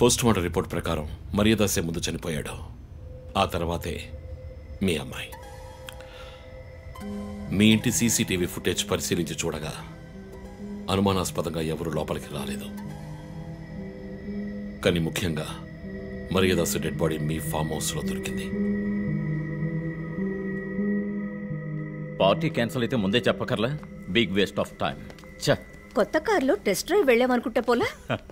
Postmortem report ప్రకారం మర్యాదాసే ముందు చనిపోయాడు. ఆ తర్వాతే మీ అమ్మాయి. మీ ఇంటి సీసీటీవీ ఫుటేజ్ పరిశీలించి చూడగా అనుమానాస్పదంగా ఎవరూ లోపలికి రాలేదు. కానీ ముఖ్యంగా మర్యాదాసు డెడ్ బాడీ మీ ఫామ్ హౌస్లో దొరికింది. పార్టీ క్యాన్సిల్ అయితే ముందే చెప్పకర్లా? Big waste of time. కొత్త కార్లో టెస్ట్ డ్రైవ్ వెళ్ళామనుకుంటా పోలా.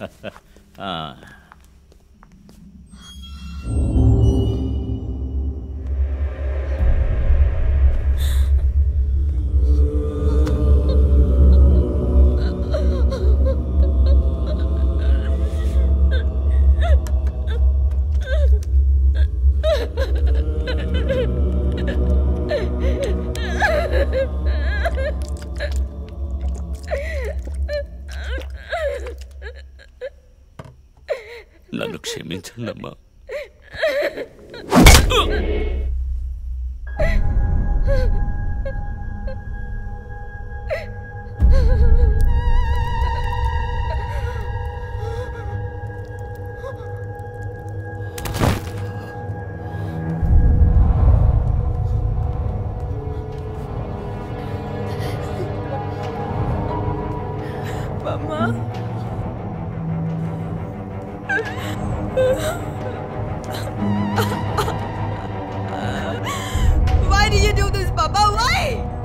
నన్ను క్షమించండమ్మా. Why did you do this, Papa? Why?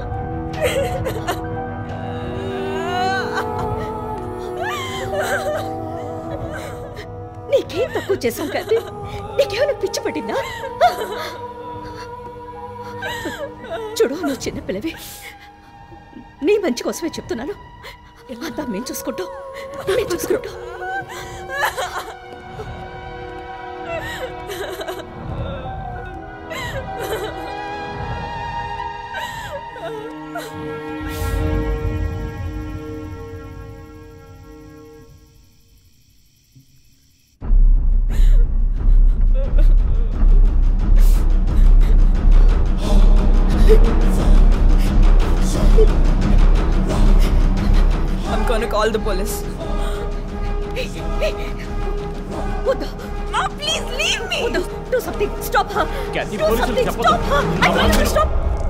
నీకేం తక్కువ చేశాం కదా? నీకేమైనా పిచ్చి పట్టిందా? చూడు, నువ్వు చిన్నపిల్లవి. నీ మంచి కోసమే చెప్తున్నాను. అంతా మేము చూసుకుంటాం. I'm gonna call the police. Mom, please leave me. Do something. Stop her. Kathy, Do something. Stop her. I told you to stop.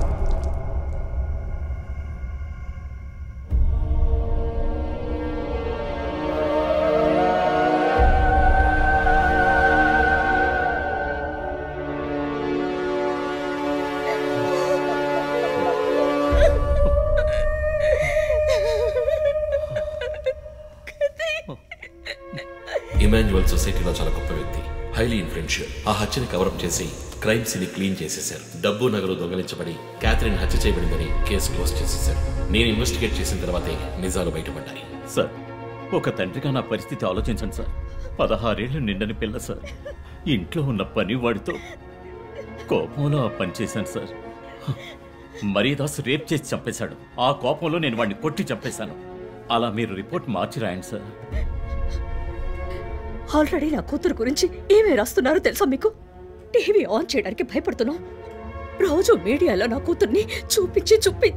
Emmanuel సొసైటీలో చాలా గొప్ప వ్యక్తి, హైలీ ఇన్ఫ్లుయెన్షియల్. ఆ హత్యని కవరప్ చేసి క్రైమ్ సీన్ క్లీన్ చేసేశారు. డబ్బు నగలు దొంగలించబడి క్యాథరిన్ హత్య చేయబడిందని కేసు క్లోజ్ చేసేశారు. నేను ఇన్వెస్టిగేట్ చేసిన తర్వాతే నిజాలు బయటపడ్డాయి. సార్, ఒక తండ్రిగా నా పరిస్థితి ఆలోచించండి సార్. 16 ఏళ్లు నిండని పిల్ల సార్. ఇంట్లో ఉన్న పని వాడితో కోపంలో ఆ పని చేశాను సార్. మర్యాదాస్ రేప్ చేసి చంపేశాడు. ఆ కోపంలో నేను వాడిని కొట్టి చంపేశాను. అలా మీరు రిపోర్ట్ మార్చి రాయండి సార్. ఆల్రెడీ నా కూతురు గురించి ఏమేమి రాస్తున్నారో తెలుసా మీకు? టీవీ ఆన్ చేయడానికి భయపడుతున్నాం. రోజు మీడియాలో నా కూతుర్ని చూపించి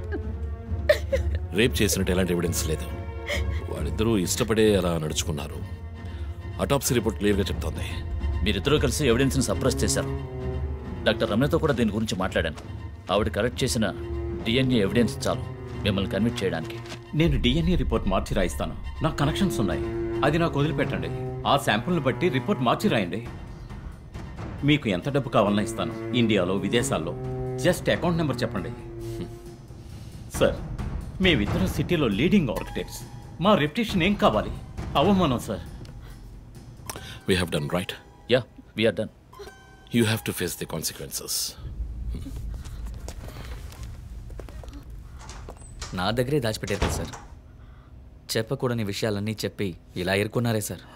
రేప్ చేసినట్టు ఎలాంటి ఎవిడెన్స్ లేదు. వాళ్ళిద్దరూ ఇష్టపడే అలా నడుచుకున్నారు. అటాప్సీ రిపోర్ట్ క్లియర్గా చెప్తోంది. మీరిద్దరూ కలిసి ఎవిడెన్స్ని సప్రెస్ చేశారు. డాక్టర్ రమణతో కూడా దీని గురించి మాట్లాడాను. ఆవిడ కరెక్ట్ చేసిన డిఎన్ఏ ఎవిడెన్స్ చాలు మిమ్మల్ని కన్విట్ చేయడానికి. నేను డిఎన్ఏ రిపోర్ట్ మార్చి రాయిస్తాను. నాకు కనెక్షన్స్ ఉన్నాయి. అది నాకు వదిలిపెట్టండి. ఆ శాంపుల్ని బట్టి రిపోర్ట్ మార్చి రాయండి. మీకు ఎంత డబ్బు కావాలన్నా ఇస్తాను. ఇండియాలో, విదేశాల్లో. జస్ట్ అకౌంట్ నెంబర్ చెప్పండి. సార్, మేమిద్దరం సిటీలో లీడింగ్ ఆర్కిటెక్ట్స్. మా రెప్యుటేషన్ ఏం కావాలి? అవమానం sir. We have done right. Yeah, we are done. You have to face the consequences. నా దగ్గరే దాచిపెట్టారు సార్. చెప్పకూడని విషయాలన్నీ చెప్పి ఇలా ఎరుకున్నారే సార్.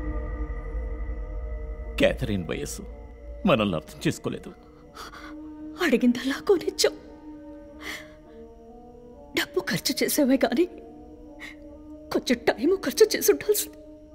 క్యాథరిన్ వయస్సు మనల్ని అర్థం చేసుకోలేదు. అడిగిందల్లా కొనిచ్చావు. డబ్బు ఖర్చు చేసేవే కానీ కొంచెం టైము ఖర్చు చేసి ఉండాల్సింది.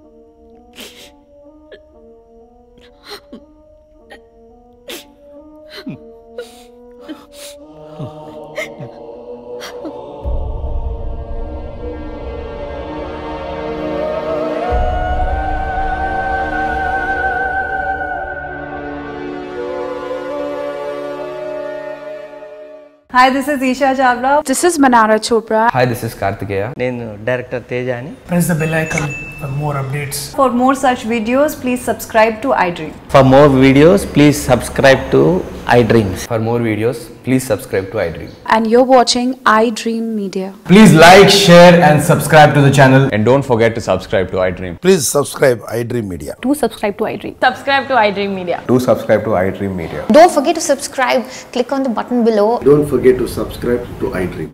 Hi, this is Isha Chavla. This is Manara Chopra. Hi, this is Kartikeya. నేను డైరెక్టర్ తేజ అని. Press the bell icon for more updates. For more such videos, please subscribe to iDream. For more videos, please subscribe to iDreams. For more videos, please subscribe to iDream. And you're watching iDream Media. Please like, share and subscribe to the channel. And don't forget to subscribe to iDream. Please subscribe iDream Media. Do subscribe to iDream. Subscribe to iDream Media. Do subscribe to iDream Media. Don't forget to subscribe. Click on the button below. Don't forget to subscribe to iDream.